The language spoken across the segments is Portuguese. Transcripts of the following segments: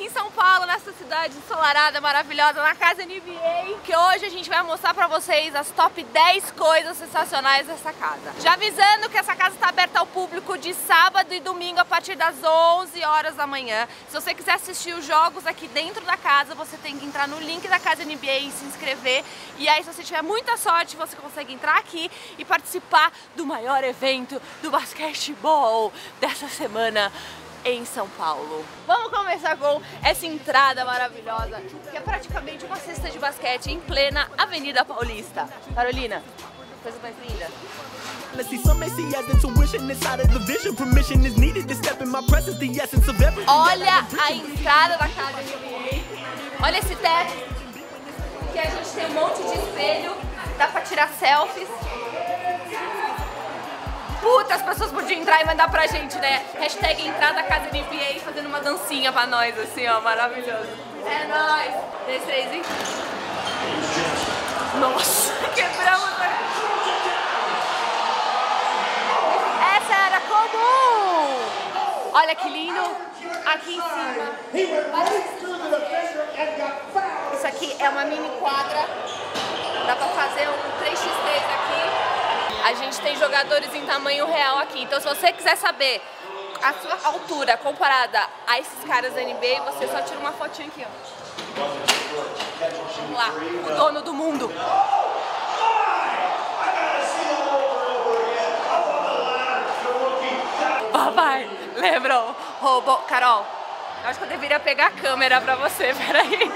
em São Paulo, nessa cidade ensolarada, maravilhosa, na casa NBA, que hoje a gente vai mostrar pra vocês as top 10 coisas sensacionais dessa casa. Já avisando que essa casa está aberta ao público de sábado e domingo a partir das 11 horas da manhã. Se você quiser assistir os jogos aqui dentro da casa, você tem que entrar no link da casa NBA e se inscrever. E aí, se você tiver muita sorte, você consegue entrar aqui e participar do maior evento do basquetebol dessa semana em São Paulo. Vamos começar com essa entrada maravilhosa, que é praticamente uma cesta de basquete em plena Avenida Paulista. Carolina, coisa mais linda. Olha a entrada da casa NBA. Olha esse teto, que a gente tem um monte de espelho, dá pra tirar selfies. Puta, as pessoas podiam entrar e mandar pra gente, né? Hashtag entrada casa NBA fazendo uma dancinha pra nós, assim, ó, maravilhoso. É nóis! 3, 3, hein? Nossa, quebramos! Essa era comum! Olha que lindo! Aqui em cima. Isso aqui é uma mini quadra. Dá pra fazer um 3x3 aqui. A gente tem jogadores em tamanho real aqui, então se você quiser saber a sua altura comparada a esses caras da NBA, você só tira uma fotinha aqui, ó. Vamos lá, o dono do mundo. Papai, lembrou? Roubou. Carol, eu acho que eu deveria pegar a câmera pra você, peraí.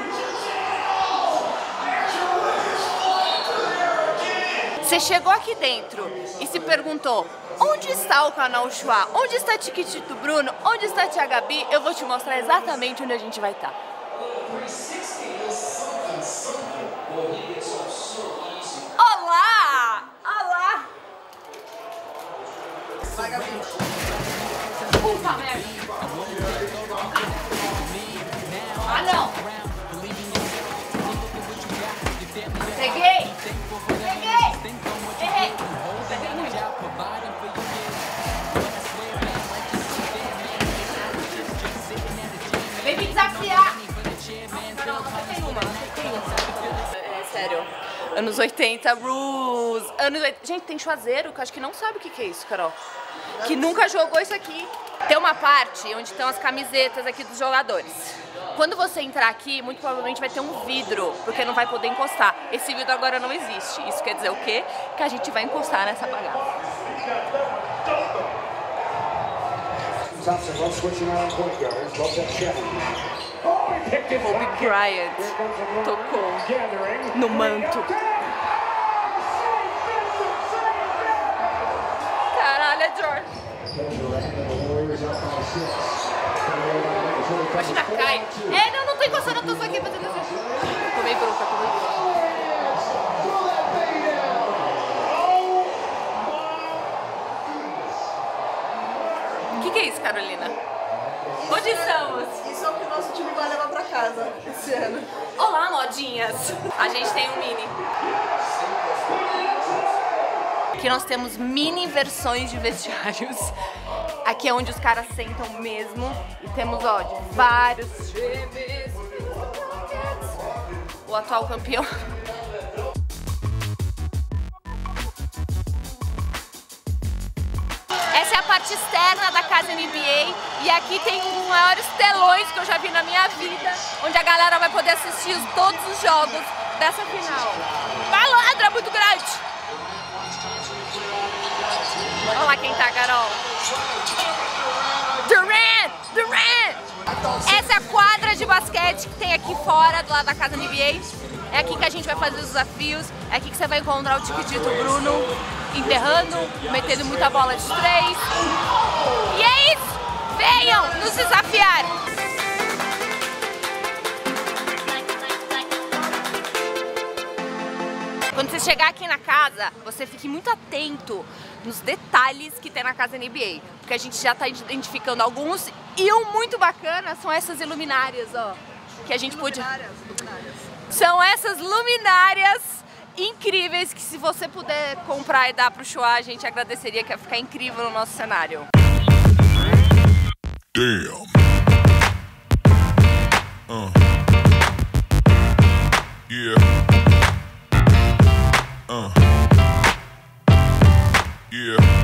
Você chegou aqui dentro e se perguntou: onde está o canal Chua? Onde está Tiquitito Bruno? Onde está a Tia Gabi? Eu vou te mostrar exatamente onde a gente vai estar. Olá! Olá! Vai, Gabi. Puta merda! Ah, não! Peguei! Peguei! Errei! Peguei muito! Vem me desafiar! Não, você tem uma, É sério. Anos 80, Rules. Anos 80. Gente, tem chuazeiro que eu acho que não sabe o que é isso, Carol. Que nunca jogou isso aqui. Tem uma parte onde estão as camisetas aqui dos jogadores. Quando você entrar aqui, muito provavelmente vai ter um vidro, porque não vai poder encostar. Esse vidro agora não existe. Isso quer dizer o quê? Que a gente vai encostar nessa bagaça. Kobe Bryant tocou no manto. Caralho, é Jordan. Imagina, cai. Não tô encostando, eu tô só aqui fazendo assim. Tomei bronca, tomei bronca. O que é isso, Carolina? Onde estamos? Isso é o que o nosso time vai levar pra casa esse ano. Olá, modinhas! A gente tem um mini. Aqui nós temos mini versões de vestiários. Aqui é onde os caras sentam mesmo. E temos, ó, de vários times. O atual campeão. Essa é a parte externa da casa NBA. E aqui tem um dos maiores telões que eu já vi na minha vida, onde a galera vai poder assistir todos os jogos dessa final. Malandra, é muito grande! Olha lá quem tá, Carol. Durant! Durant! Essa é a quadra de basquete que tem aqui fora, do lado da casa NBA. É aqui que a gente vai fazer os desafios. É aqui que você vai encontrar o Tiquitito Bruno enterrando, metendo muita bola de 3. E é isso! Venham nos desafiar! Quando você chegar aqui na casa, você fique muito atento nos detalhes que tem na casa NBA, porque a gente já está identificando alguns, e um muito bacana são essas luminárias, ó, que a gente pôde... São essas luminárias incríveis que, se você puder comprar e dar pro Chua, a gente agradeceria, que ia ficar incrível no nosso cenário. Damn. Yeah.